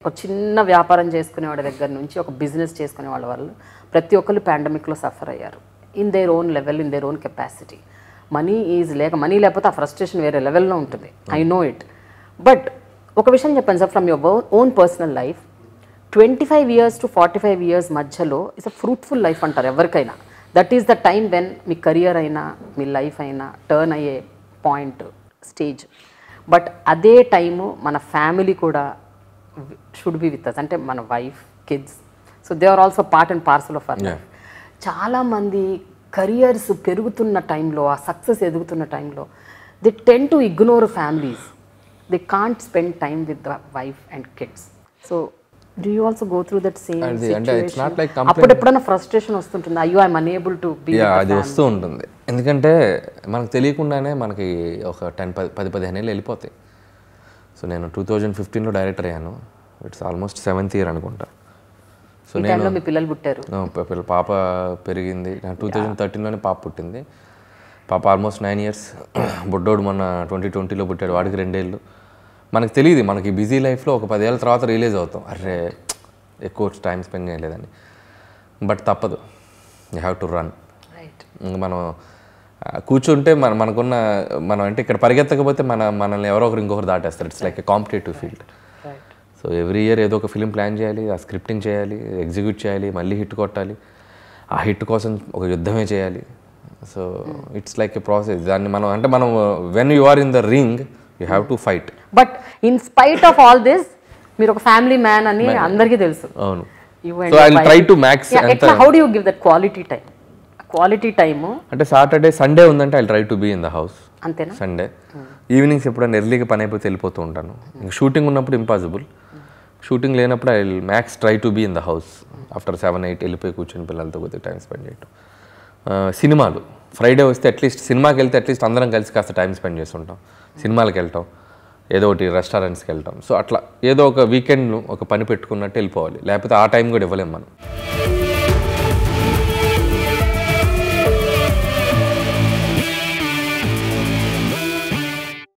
ఒక చిన్న వ్యాపారం చేసుకునే వాళ్ళ దగ్గర నుంచి ఒక బిజినెస్ చేసుకునే వాళ్ళ వాళ్ళు ప్రతి ఒక్కరు పాండమిక్లో సఫర్ అయ్యారు in their own level in their own capacity money money లేకపోతే ఆ ఫ్రస్ట్రేషన్ వేరే లెవెల్లో ఉంటుంది ఐ నో ఇట్ బట్ ఒక విషయం చెప్పాను sir from your own personal life 25 years to 45 years మధ్యలో ఇట్స్ అ ఫ్రూట్ఫుల్ లైఫ్ అంటారు ఎవరికైనా that is the time when మీ కెరియర్ అయినా మీ లైఫ్ అయినా టర్న్ అయ్యే పాయింట్ స్టేజ్ బట్ అదే టైము మన ఫ్యామిలీ కూడా షుడ్ బి విత్ అస్ అంటే మన wife kids so they are also part and parcel of our life చాలామంది కెరియర్స్ పెరుగుతున్న టైంలో ఆ సక్సెస్ ఎదుగుతున్న టైంలో they ten to ignore families they can't spend time with the wife and kids so do you also go through that same situation? It's not like అప్పుడెప్పుడైనా frustration వస్తుంటుంది అయ్యో I'm unable to be అది వస్తూ ఉంటుంది ఎందుకంటే మనకు తెలియకుండానే మనకి ఒక 10-15 ఏళ్ళు వెళ్ళిపోతాయి సో నేను 2015లో డైరెక్టర్ అయ్యాను ఇట్స్ ఆల్మోస్ట్ 7th year అనుకుంటా సో నేను మీ పిల్లలు పుట్టారు పాప పెరిగింది 2013లోనే పాప పుట్టింది పాప ఆల్మోస్ట్ 9 years బుడ్డోడు మొన్న 2020లో పుట్టాడు వాడికి 2 ఏళ్ళు మనకు తెలియదు మనకి బిజీ లైఫ్లో ఒక 10 ఏళ్ళ తర్వాత రియలైజ్ అవుతాం అరే ఎక్కువ టైం స్పెండ్ చేయలేదని బట్ తప్పదు యూ హ్యావ్ టు రన్ ఇంకా మనం కూర్చుంటే మనం అంటే ఇక్కడ పరిగెత్తకపోతే మనల్ని ఎవరో ఒకరు ఇంకొకరు దాటేస్తారు it's like a competitive field so every year ఏదో ఒక ఫిలిం ప్లాన్ చేయాలి ఆ స్క్రిప్టింగ్ చేయాలి ఎగ్జిక్యూట్ చేయాలి మళ్ళీ హిట్ కొట్టాలి ఆ హిట్ కోసం ఒక యుద్ధమే చేయాలి so it's like a process దాన్ని మనం when you are in the ring you have to fight but in spite of all this మీరు ఒక ఫ్యామిలీ మ్యాన్ అని అందరికీ తెలుసు అవును so I will try to max how do you give that quality time అంటే Saturday Sunday ఉందంటే I will try to be in the house అంతేనా Sunday evenings ఎప్పుడైనా ఎర్లీగా పని అయిపోతే వెళ్ళిపోతూ ఉంటాను ఇంకా షూటింగ్ ఉన్నప్పుడు ఇంపాసిబుల్ షూటింగ్ లేనప్పుడు I will max try to be in the house after 7-8 వెళ్ళిపోయి కూర్చొని పిల్లలతో కొద్దిగా టైం స్పెండ్ చేయటం సినిమాలు ఫ్రైడే వస్తే అట్లీస్ట్ సినిమాకి వెళ్తే అట్లీస్ట్ అందరం కలిసి కాస్త టైం స్పెండ్ చేస్తుంటాం సినిమాలకు వెళ్తాం ఏదో ఒకటి రెస్టారెంట్స్కి వెళ్తాం సో అట్లా ఏదో ఒక వీకెండ్ ఒక పని పెట్టుకున్నట్టు వెళ్ళిపోవాలి లేకపోతే ఆ టైం కూడా ఇవ్వలేం మనం